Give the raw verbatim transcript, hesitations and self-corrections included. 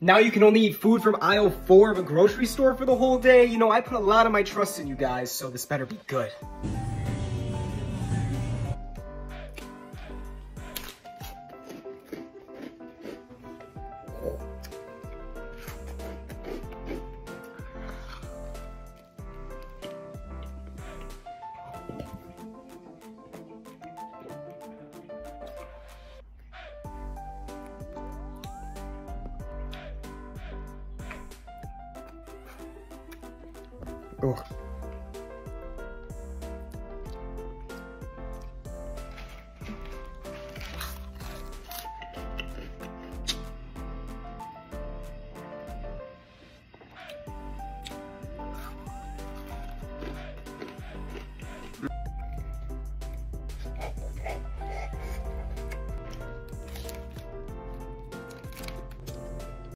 Now you can only eat food from aisle four of a grocery store for the whole day. You know, I put a lot of my trust in you guys, so this better be good. Oh.